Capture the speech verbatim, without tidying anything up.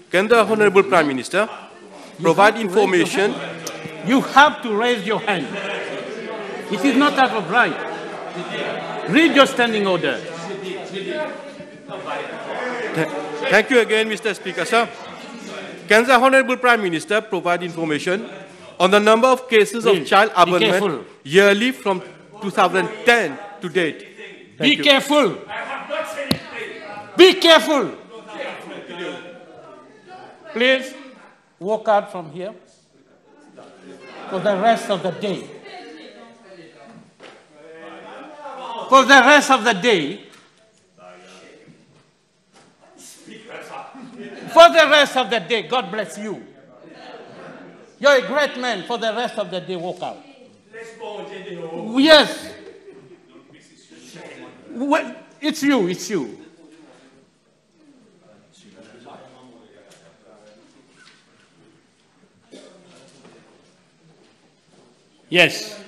Can the Honorable Prime Minister provide information? You have to raise your hand. It is not out of right. Read your standing order. Thank you again, Mister Speaker, sir. Can the Honorable Prime Minister provide information on the number of cases Please, of child be abandonment careful. yearly from two thousand ten to date? Thank Be you. careful. Be careful. Please walk out from here for the rest of the day. For the rest of the day, for the rest of the day, God bless you. You're a great man. For the rest of the day, walk out. Yes. Well, it's you, it's you. Yes.